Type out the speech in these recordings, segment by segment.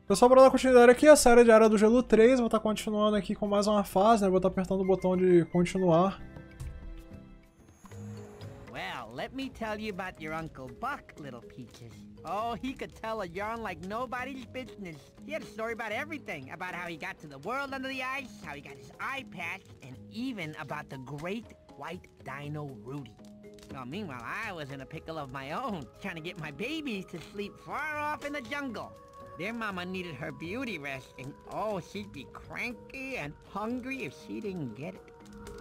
Pessoal, para dar continuidade aqui, a série de Era do Gelo 3, vou estar continuando aqui com mais uma fase, né? Vou estar apertando o botão de continuar. Well, let me tell you about your Uncle Buck, little peaches. Oh, he could tell a yarn like nobody's business. He had a story about everything. About how he got to the world under the ice, how he got his eye patch, and even about the great white dino Rudy. Well, meanwhile, I was in a pickle of my own, trying to get my babies to sleep far off in the jungle. Their mama needed her beauty rest, and oh, she'd be cranky and hungry if she didn't get it.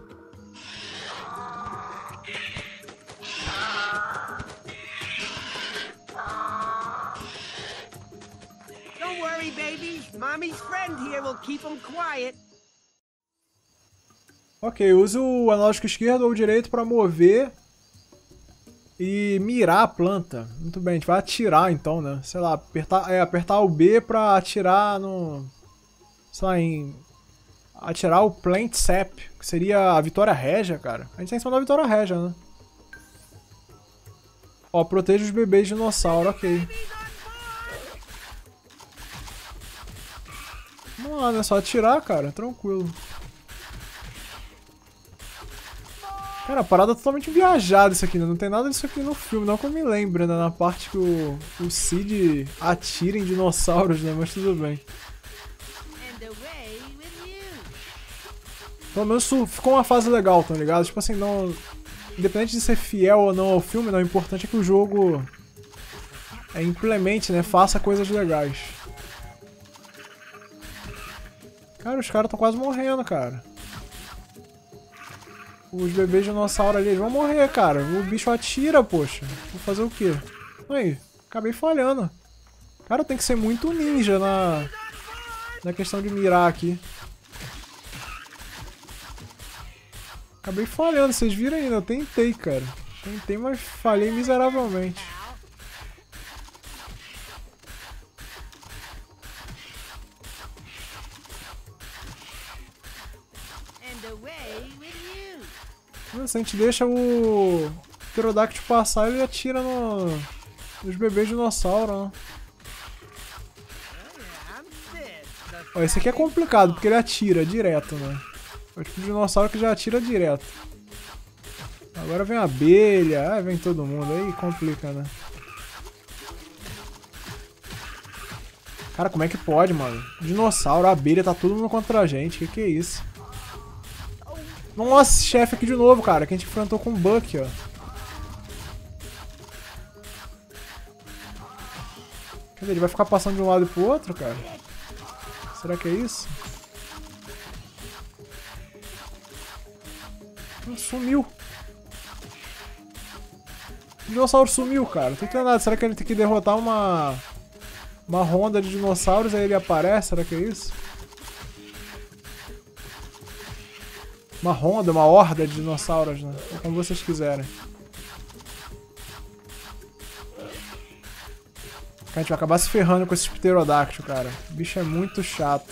Don't worry, babies. Mommy's friend here will keep them quiet. Ok, use o analógico esquerdo ou direito para mover e mirar a planta. Muito bem, a gente vai atirar então, né? Sei lá, apertar o B pra atirar no... Sei lá, atirar o Plant Sap, que seria a Vitória Régia, cara. A gente tá em cima da Vitória Régia, né? Ó, proteja os bebês dinossauro, ok. Vamos lá, né? Só atirar, cara, tranquilo. Cara, a parada é totalmente viajada isso aqui, né? Não tem nada disso aqui no filme, não que eu me lembre, né? Na parte que o Cid atira em dinossauros, né? Mas tudo bem. Pelo menos ficou uma fase legal, tá ligado? Tipo assim, não... Independente de ser fiel ou não ao filme, não, o importante é que o jogo implemente, né? Faça coisas legais. Cara, os caras estão quase morrendo, cara. Os bebês dinossauros ali, eles vão morrer, cara. O bicho atira, poxa. Vou fazer o quê? Aí, acabei falhando. Cara, tem que ser muito ninja na questão de mirar aqui. Acabei falhando, vocês viram ainda. Eu tentei, cara. Tentei, mas falhei miseravelmente. Se a gente deixa o Pterodáctilo passar, ele atira nos bebês dinossauros, né? Ó, esse aqui é complicado, porque ele atira direto, né? É o tipo de dinossauro que já atira direto. Agora vem a abelha, vem todo mundo, aí complica, né? Cara, como é que pode, mano? Dinossauro, abelha, tá todo mundo contra a gente, que é isso? Nossa, chefe aqui de novo, cara, que a gente enfrentou com o Buck, ó. Cadê? Ele vai ficar passando de um lado pro outro, cara? Será que é isso? Sumiu. O dinossauro sumiu, cara. Não tô entendendo nada. Será que ele tem que derrotar uma ronda de dinossauros e aí ele aparece? Será que é isso? Uma ronda, uma horda de dinossauros, né? Como vocês quiserem. A gente vai acabar se ferrando com esse pterodáctilo, cara. O bicho é muito chato.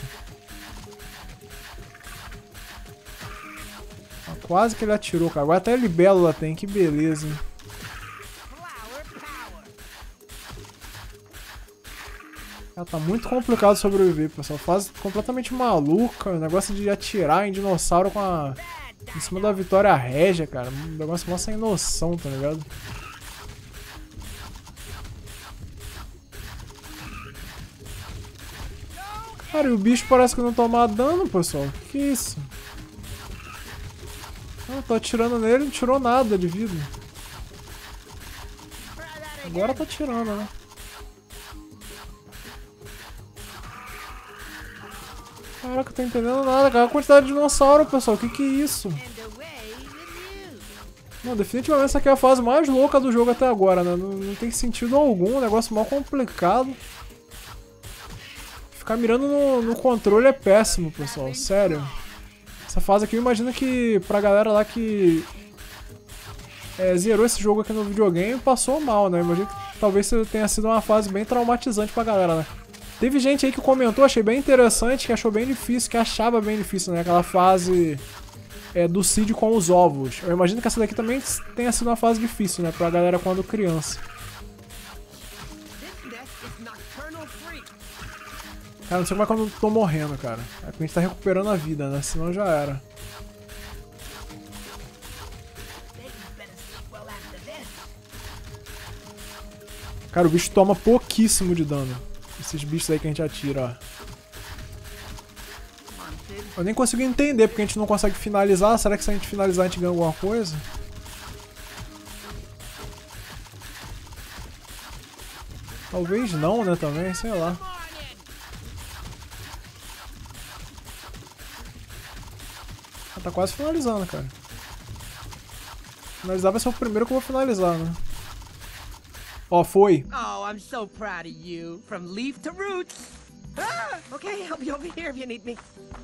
Quase que ele atirou, cara. Agora até libélula tem, que beleza, hein? Tá muito complicado sobreviver, pessoal. Fase completamente maluca. O negócio de atirar em dinossauro em cima da Vitória Régia, cara. Um negócio mó sem noção, tá ligado? Cara, e o bicho parece que não toma dano, pessoal. Que isso? Eu tô atirando nele, não tirou nada de vida. Agora tá tirando, né? Caraca, eu tô entendendo nada, cara. A quantidade de dinossauro, pessoal. Que é isso? Não, definitivamente essa aqui é a fase mais louca do jogo até agora, né? Não tem sentido algum, um negócio mal complicado. Ficar mirando no controle é péssimo, pessoal. Sério. Essa fase aqui eu imagino que pra galera lá que zerou esse jogo aqui no videogame passou mal, né? Eu imagino que talvez tenha sido uma fase bem traumatizante pra galera, né? Teve gente aí que comentou, achei bem interessante, que achou bem difícil, que achava bem difícil, né? Aquela fase do Cid com os ovos. Eu imagino que essa daqui também tenha sido uma fase difícil, né? Pra galera quando criança. Cara, não sei como é que eu não tô morrendo, cara. É porque a gente tá recuperando a vida, né? Senão já era. Cara, o bicho toma pouquíssimo de dano. Esses bichos aí que a gente atira, ó. Eu nem consigo entender porque a gente não consegue finalizar. Será que se a gente finalizar a gente ganha alguma coisa? Talvez não, né, também, sei lá. Ah, tá quase finalizando, cara. Finalizar vai ser o primeiro que eu vou finalizar, né? Ó, foi. Oh, I'm so proud of you. From leaf to roots. Ah, okay, I'll be over here if you need me.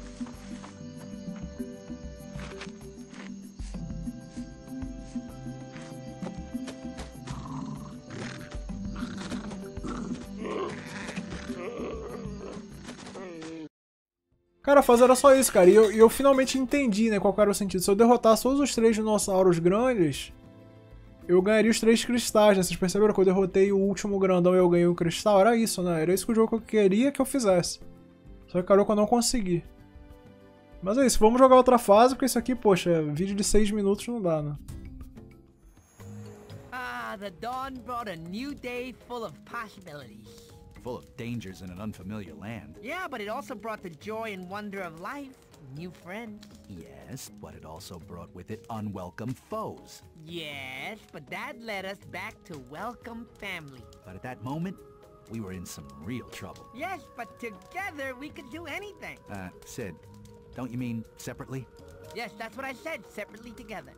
Cara, a fase era só isso, cara. E eu finalmente entendi, né, qual era o sentido. Se eu derrotasse todos os 3 dinossauros grandes, eu ganharia os 3 cristais, né? Vocês perceberam que eu derrotei o último grandão e eu ganhei o cristal? Era isso, né? Era isso que o jogo queria que eu fizesse. Só que acabou que eu não consegui. Mas é isso, vamos jogar outra fase, porque isso aqui, poxa, vídeo de 6 minutos não dá, né? Ah, the dawn brought a new day full of possibilities. Full of dangers in an unfamiliar land. Yeah, but it also brought the joy and wonder of life. New friends. Yes, but it also brought with it unwelcome foes. Yes, but that led us back to welcome family. But at that moment, we were in some real trouble. Yes, but together we could do anything. Sid, don't you mean separately? Yes, that's what I said, separately together.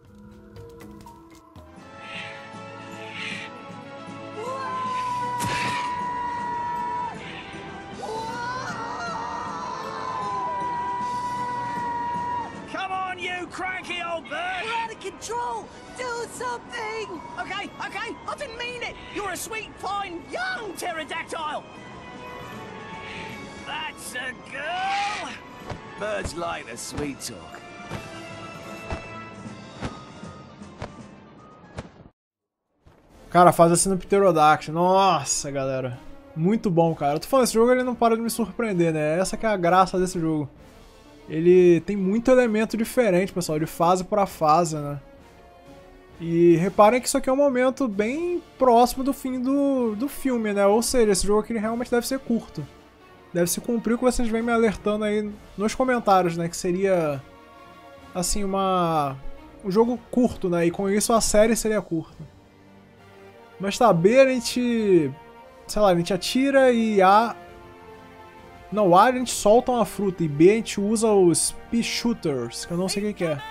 Come on, you cranky old bird! We're out of control! Do something! Okay, I didn't mean it! You're a sweet, fine, young pterodactyl! That's a girl! Birds like the sweet talk. Cara, faz assim no Pterodactyl. Nossa, galera. Muito bom, cara. Eu tô falando, esse jogo ele não para de me surpreender, né? Essa que é a graça desse jogo. Ele tem muito elemento diferente, pessoal, de fase pra fase, né? E reparem que isso aqui é um momento bem próximo do fim do filme, né? Ou seja, esse jogo aqui realmente deve ser curto. Deve se cumprir o que vocês vêm me alertando aí nos comentários, né? Que seria, assim, um jogo curto, né? E com isso a série seria curta. Mas tá, B a gente, sei lá, a gente atira e A... Não, A a gente solta uma fruta e B a gente usa os Pea Shooters, que eu não sei o que é.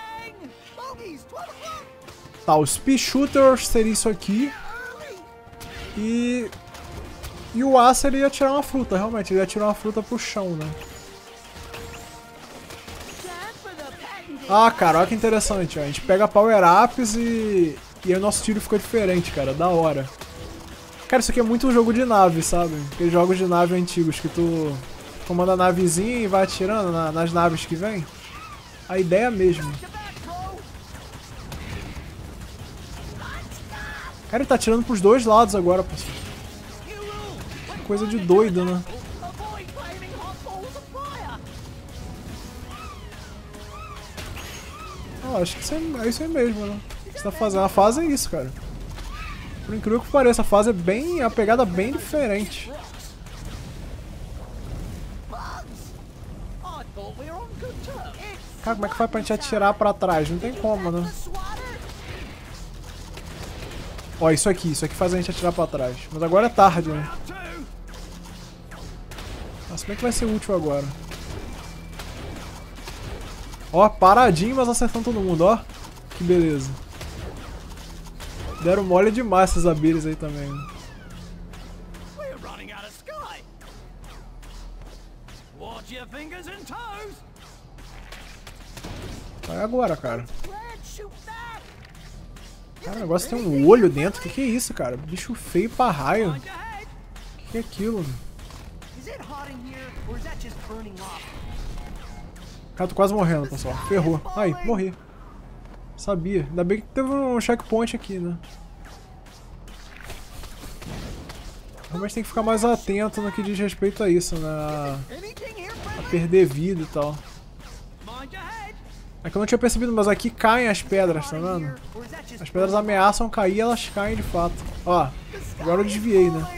Tá, os Pea Shooters seria isso aqui. E o A seria atirar uma fruta, realmente, ele ia atirar uma fruta pro chão, né? Ah, cara, olha que interessante, ó. A gente pega power-ups e aí o nosso tiro ficou diferente, cara, da hora. Cara, isso aqui é muito um jogo de nave, sabe? Aqueles jogos de nave antigos que tu comanda a navezinha e vai atirando nas naves que vem. A ideia mesmo. Cara, ele tá atirando pros dois lados agora, pessoal. Que coisa de doido, né? Ah, acho que isso é isso aí mesmo, né? Você tá fazendo. A fase é isso, cara. Por incrível que pareça, a fase é bem... a pegada é bem diferente. Cara, como é que faz pra gente atirar pra trás? Não tem como, né? Ó, isso aqui faz a gente atirar pra trás. Mas agora é tarde, né? Nossa, como é que vai ser útil agora? Ó, paradinho, mas acertando todo mundo, ó. Que beleza. Deram mole demais essas abelhas aí também, né? Vai agora, cara. Cara, o negócio tem um olho dentro. Que é isso, cara? Bicho feio pra raio. Que é aquilo? Cara, tô quase morrendo, pessoal. Ferrou. Ai, morri. Sabia. Ainda bem que teve um checkpoint aqui, né? Realmente tem que ficar mais atento no que diz respeito a isso, né? A perder vida e tal. É que eu não tinha percebido, mas aqui caem as pedras, tá vendo? As pedras ameaçam cair e elas caem de fato. Ó, agora eu desviei, né?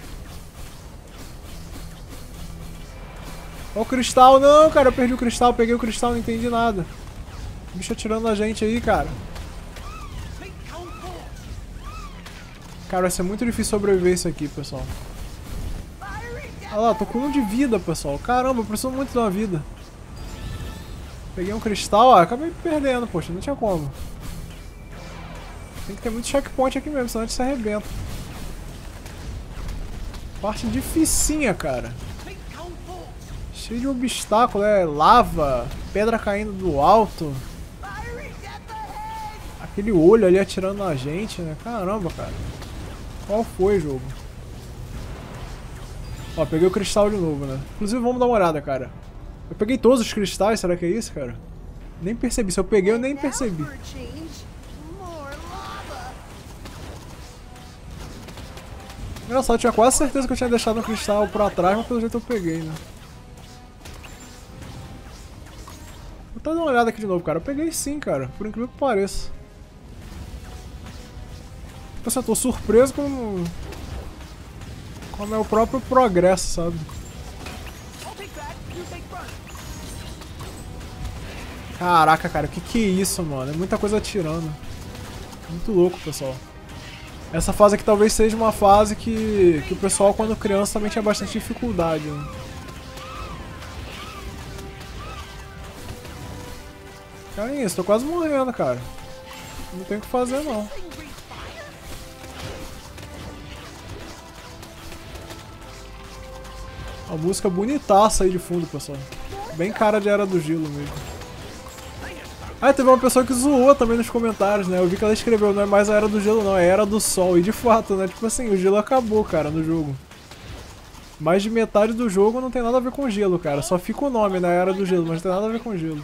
Ó o cristal, não, cara, eu perdi o cristal, peguei o cristal, não entendi nada. O bicho atirando a gente aí, cara. Cara, vai ser muito difícil sobreviver isso aqui, pessoal. Olha lá, tô com 1 de vida, pessoal. Caramba, eu preciso muito de uma vida. Peguei um cristal, ó, acabei perdendo, poxa, não tinha como. Tem que ter muito checkpoint aqui mesmo, senão a gente se arrebenta. Parte dificinha, cara. Cheio de obstáculo, lava, pedra caindo do alto. Aquele olho ali atirando na gente, né? Caramba, cara. Qual foi, jogo? Ó, peguei o cristal de novo, né? Inclusive, vamos dar uma olhada, cara. Eu peguei todos os cristais, será que é isso, cara? Nem percebi. Se eu peguei, eu nem percebi. Engraçado, eu tinha quase certeza que eu tinha deixado um cristal pra trás, mas pelo jeito eu peguei, né? Vou até dar uma olhada aqui de novo, cara. Eu peguei sim, cara. Por incrível que pareça. Tipo assim, eu tô surpreso com o meu próprio progresso, sabe? Caraca, cara, o que é isso, mano? É muita coisa atirando. Muito louco, pessoal. Essa fase aqui talvez seja uma fase que o pessoal, quando criança, também tinha bastante dificuldade, né? Cara, é isso, tô quase morrendo, cara. Não tem o que fazer, não. Uma música bonitaça aí de fundo, pessoal. Bem cara de Era do Gelo mesmo. Ah, teve uma pessoa que zoou também nos comentários, né? Eu vi que ela escreveu, não é mais a Era do Gelo não, é a Era do Sol. E de fato, né? Tipo assim, o gelo acabou, cara, no jogo. Mais de metade do jogo não tem nada a ver com gelo, cara. Só fica o nome, né? Era do Gelo, mas não tem nada a ver com gelo.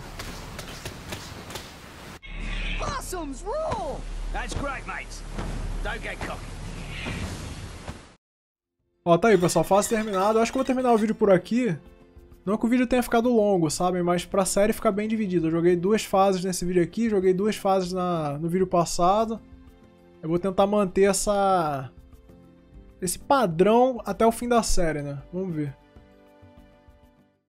Possums rule! That's great, mates. Don't get cocky. Ó, tá aí, pessoal, fase terminada. Eu acho que eu vou terminar o vídeo por aqui. Não que o vídeo tenha ficado longo, sabe? Mas pra série ficar bem dividido. Eu joguei 2 fases nesse vídeo aqui, joguei 2 fases no vídeo passado. Eu vou tentar manter esse padrão até o fim da série, né? Vamos ver.